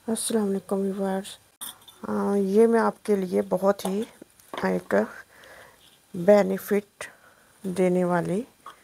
अस्सलाम वालेकुम व्यूअर्स। ये मैं आपके लिए बहुत ही एक बेनिफिट देने वाली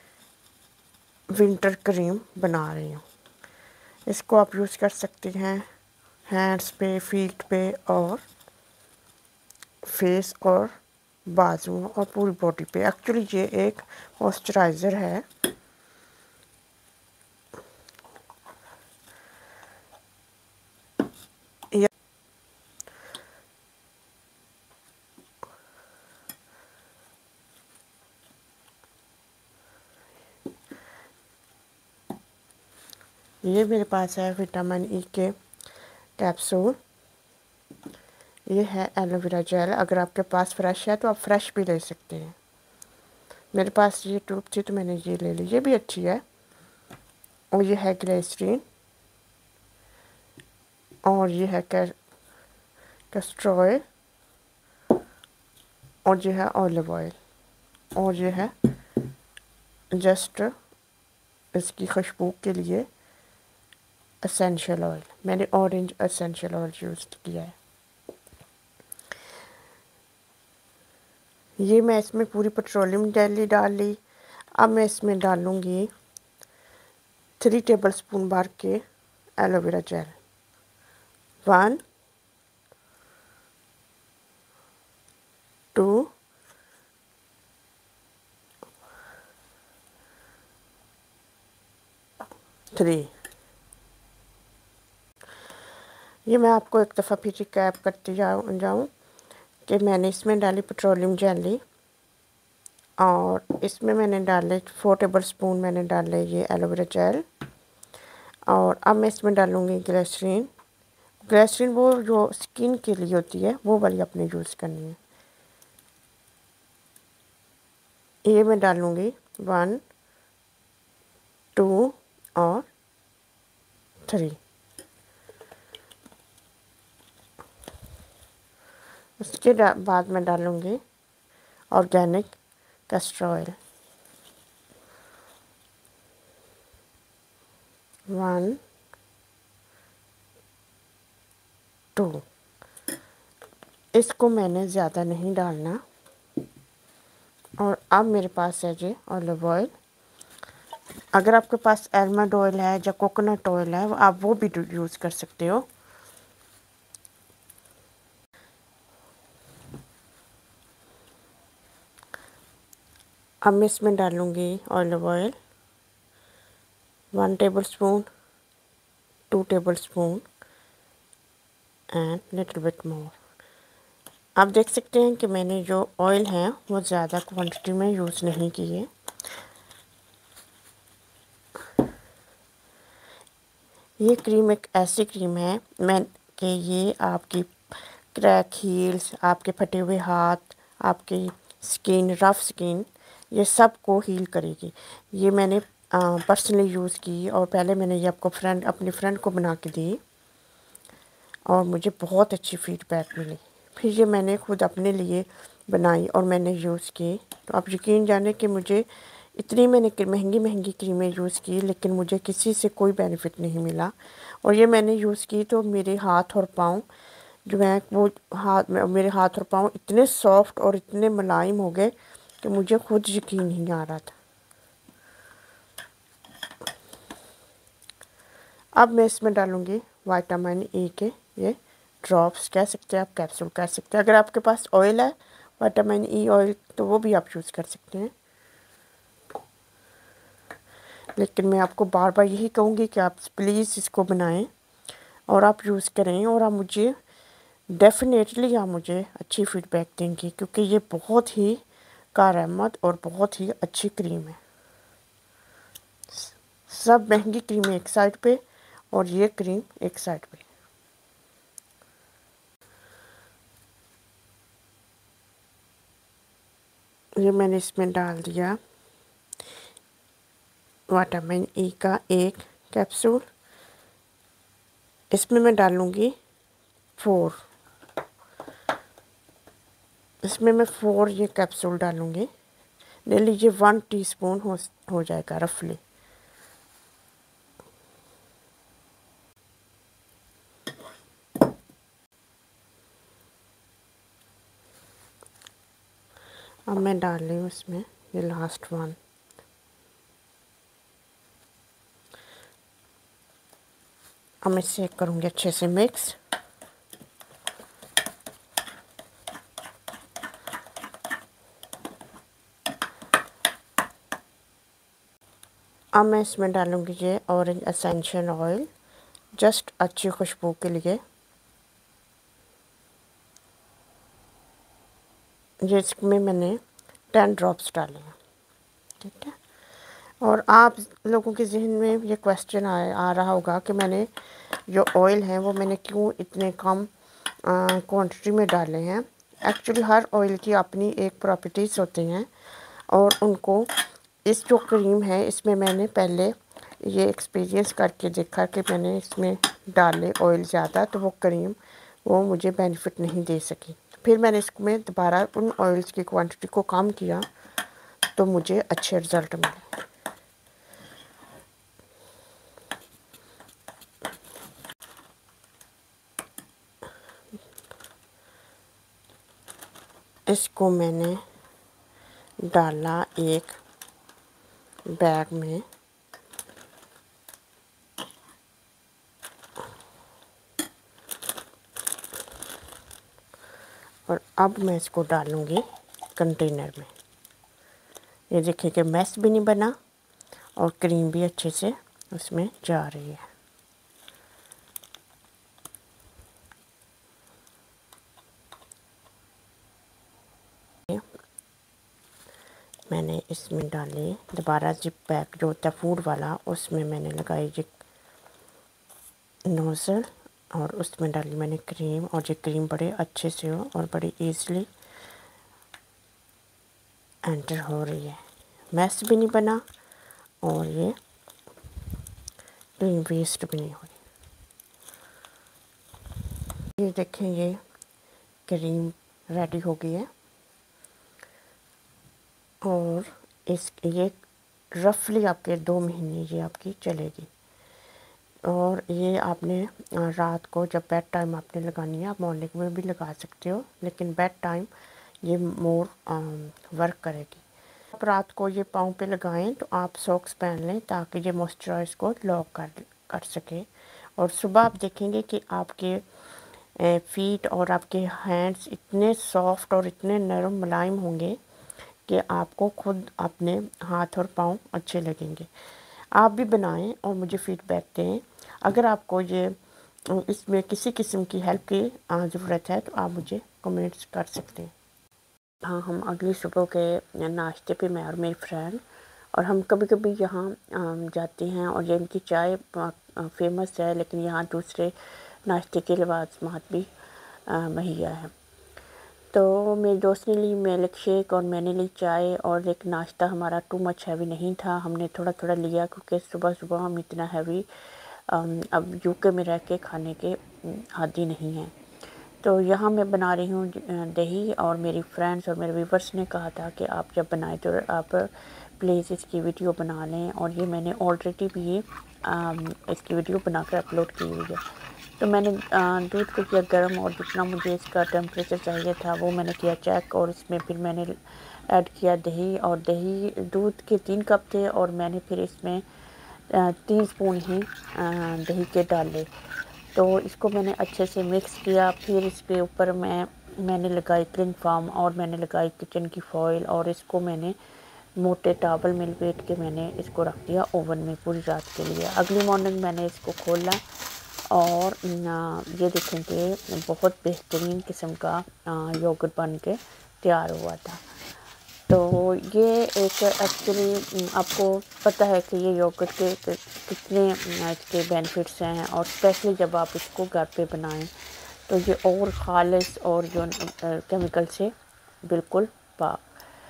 विंटर क्रीम बना रही हूँ। इसको आप यूज़ कर सकते हैं हैंड्स पे, फीट पे और फेस और बाजू और पूरी बॉडी पे। एक्चुअली ये एक मॉइस्चराइज़र है। ये मेरे पास है विटामिन ई के कैप्सूल। ये है एलोवेरा जेल। अगर आपके पास फ्रेश है तो आप फ्रेश भी ले सकते हैं। मेरे पास ये ट्यूब थी तो मैंने ये ले ली। ये भी अच्छी है। और ये है ग्लिसरीन और ये है कैस्टर ऑयल और ये है ऑलिव ऑयल और ये है जस्ट इसकी खुशबू के लिए एसेंशियल ऑयल। मैंने ऑरेंज एसेंशियल ऑयल यूज़ किया है। ये मैं इसमें पूरी पेट्रोलियम जेली डाल ली। अब मैं इसमें डालूँगी 3 टेबलस्पून भर के एलोवेरा जेल। 1 2 3। ये मैं आपको एक दफ़ा फिर रिकैप करती जाऊँ कि मैंने इसमें डाली पेट्रोलियम जेली और इसमें मैंने डाले 4 टेबलस्पून मैंने डाले ये एलोवेरा जेल। और अब मैं इसमें डालूँगी ग्लिसरीन। ग्लिसरीन वो जो स्किन के लिए होती है वो वाली अपने यूज़ करनी है। ये मैं डालूँगी 1 2 और 3। उसके बाद मैं डालूँगी ऑर्गेनिक कैस्टर ऑयल 1 2। इसको मैंने ज़्यादा नहीं डालना। और अब मेरे पास है जी ऑलिव ऑयल। अगर आपके पास आलमंड ऑयल है या कोकोनट ऑयल है आप वो भी यूज़ कर सकते हो। अब मैं इसमें डालूँगी olive oil 1 tablespoon 2 tablespoon and little bit more. आप देख सकते हैं कि मैंने जो ऑयल है वो ज़्यादा क्वांटिटी में यूज़ नहीं की है। ये क्रीम एक ऐसी क्रीम है मैं कि ये आपकी क्रैक हील्स, आपके फटे हुए हाथ, आपकी स्किन, रफ़ स्किन, ये सब को हील करेगी। ये मैंने पर्सनली यूज़ की और पहले मैंने ये आपको अपनी फ्रेंड को बना के दी और मुझे बहुत अच्छी फीडबैक मिली। फिर ये मैंने खुद अपने लिए बनाई और मैंने यूज़ की। तो आप यकीन जाने कि मुझे इतनी मैंने महंगी क्रीमें यूज़ की लेकिन मुझे किसी से कोई बेनिफिट नहीं मिला। और ये मैंने यूज़ की तो मेरे हाथ और पाँव जो है वो मेरे हाथ और पाँव इतने सॉफ्ट और इतने मुलायम हो गए कि मुझे खुद यकीन नहीं आ रहा था। अब मैं इसमें डालूँगी विटामिन ई के ये ड्रॉप्स कह सकते हैं आप, कैप्सूल कह सकते हैं। अगर आपके पास ऑयल है विटामिन ई ऑयल तो वो भी आप यूज़ कर सकते हैं। लेकिन मैं आपको बार बार यही कहूँगी कि आप प्लीज़ इसको बनाएं और आप यूज़ करें और आप मुझे डेफिनेटली आप मुझे अच्छी फीडबैक देंगे क्योंकि ये बहुत ही कारआमद और बहुत ही अच्छी क्रीम है। सब महंगी क्रीम एक साइड पे और ये क्रीम एक साइड पे। ये मैंने इसमें डाल दिया विटामिन ई का एक कैप्सूल। इसमें मैं डालूँगी 4। इसमें मैं 4 ये कैप्सूल डालूँगी। ले लीजिए 1 टीस्पून हो जाएगा रफली। अब मैं डाल रही हूँ इसमें ये लास्ट वन। अब मैं इसे करूँगी अच्छे से मिक्स। अब मैं इसमें डालूँगी ये ऑरेंज एसेंशियल ऑयल, जस्ट अच्छी खुशबू के लिए। ये इसमें मैंने 10 ड्रॉप्स डाले हैं, ठीक है। और आप लोगों के जहन में ये क्वेश्चन आ रहा होगा कि मैंने जो ऑयल है वो मैंने क्यों इतने कम क्वांटिटी में डाले हैं। एक्चुअली हर ऑयल की अपनी एक प्रॉपर्टीज़ होती हैं और उनको, इस जो क्रीम है इसमें मैंने पहले ये एक्सपीरियंस करके देखा कि मैंने इसमें डाले ऑयल ज़्यादा तो वो क्रीम वो मुझे बेनिफिट नहीं दे सकी। फिर मैंने इसमें दोबारा उन ऑयल्स की क्वांटिटी को कम किया तो मुझे अच्छे रिज़ल्ट मिले। इसको मैंने डाला एक बैग में और अब मैं इसको डालूँगी कंटेनर में। ये देखिए कि मैस भी नहीं बना और क्रीम भी अच्छे से उसमें जा रही है। मैंने इसमें डाले दोबारा जिप पैक जो होता है फूड वाला, उसमें मैंने लगाई जी नोज़ल और उसमें डाली मैंने क्रीम, और ये क्रीम बड़े अच्छे से हो और बड़ी इजीली एंटर हो रही है। मैस भी नहीं बना और ये क्रीम वेस्ट भी नहीं हुई। ये देखें ये क्रीम रेडी हो गई है और ये रफली आपके 2 महीने ये आपकी चलेगी। और ये आपने रात को जब बेड टाइम आपने लगानी है, आप मॉर्निंग में भी लगा सकते हो, लेकिन बेड टाइम ये मोर वर्क करेगी। आप रात को ये पाँव पे लगाएं तो आप सॉक्स पहन लें ताकि ये मॉइस्चराइज को लॉक कर सके। और सुबह आप देखेंगे कि आपके फीट और आपके हैंड्स इतने सॉफ्ट और इतने नरम मुलायम होंगे कि आपको खुद अपने हाथ और पाँव अच्छे लगेंगे। आप भी बनाएं और मुझे फीडबैक दें। अगर आपको ये इसमें किसी किस्म की हेल्प की ज़रूरत है तो आप मुझे कमेंट्स कर सकते हैं। हाँ, हम अगली सुबह के नाश्ते पे मैं और मेरी फ्रेंड और हम कभी कभी यहाँ जाते हैं और ये इनकी चाय फेमस है, लेकिन यहाँ दूसरे नाश्ते के लवाज़मात भी मुहैया है। तो मेरे दोस्त ने ली मिल्क शेक और मैंने ली चाय, और एक नाश्ता हमारा टू मच हैवी नहीं था, हमने थोड़ा थोड़ा लिया क्योंकि सुबह सुबह हम इतना हैवी अब यूके में रह के खाने के आदी नहीं हैं। तो यहाँ मैं बना रही हूँ दही, और मेरी फ्रेंड्स और मेरे व्यूवर्स ने कहा था कि आप जब बनाएं तो आप प्लीज़ इसकी वीडियो बना लें, और ये मैंने ऑलरेडी भी इसकी वीडियो बनाकर अपलोड की हुई है। तो मैंने दूध को किया गर्म और जितना मुझे इसका टेम्परेचर चाहिए था वो मैंने किया चेक, और इसमें फिर मैंने ऐड किया दही, और दही दूध के 3 कप थे और मैंने फिर इसमें 3 स्पून ही दही के डाले। तो इसको मैंने अच्छे से मिक्स किया। फिर इसके ऊपर मैंने लगाई क्लिंग फार्म और मैंने लगाई किचन की फॉइल, और इसको मैंने मोटे टॉवल में लपेट के मैंने इसको रख दिया ओवन में पूरी रात के लिए। अगली मॉर्निंग मैंने इसको खोला और ये देखें कि बहुत बेहतरीन किस्म का योगर्ट बन के तैयार हुआ था। तो ये एक एक्चुअली आपको पता है कि ये योगर्ट के कितने इसके बेनिफिट्स हैं, और स्पेशली जब आप इसको घर पे बनाएं तो ये और ख़ालिस और जो केमिकल से बिल्कुल पाक।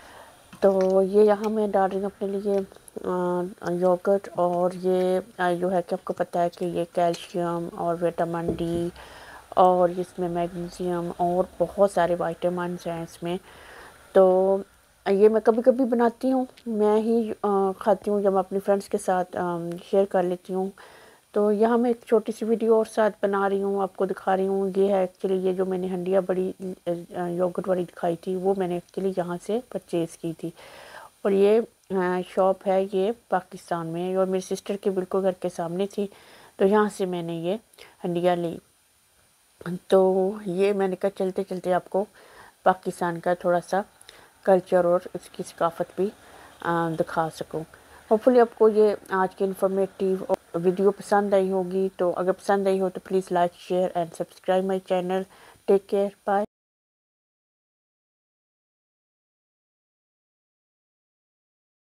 तो ये यहाँ मैं डाल रही हूँ अपने लिए योगर्ट, और ये जो है कि आपको पता है कि ये कैल्शियम और विटामिन डी और इसमें मैग्नीशियम और बहुत सारे विटामिन्स हैं इसमें। तो ये मैं कभी कभी बनाती हूँ, मैं ही खाती हूँ, जब मैं अपनी फ्रेंड्स के साथ शेयर कर लेती हूँ तो यहाँ मैं एक छोटी सी वीडियो और साथ बना रही हूँ, आपको दिखा रही हूँ। ये है एक्चुअली ये जो मैंने हंडिया बड़ी योगर्ट वाली दिखाई थी, वो मैंने एक्चुअली यहाँ से परचेज़ की थी। और ये शॉप है, ये पाकिस्तान में है और मेरी सिस्टर के बिल्कुल घर के सामने थी, तो यहाँ से मैंने ये हंडिया ली। तो ये मैंने कहा चलते चलते आपको पाकिस्तान का थोड़ा सा कल्चर और इसकी सकाफ़त भी दिखा सकूं। होपफुली आपको ये आज की इन्फॉर्मेटिव वीडियो पसंद आई होगी। तो अगर पसंद आई हो तो please like share and subscribe my channel. Take care, bye.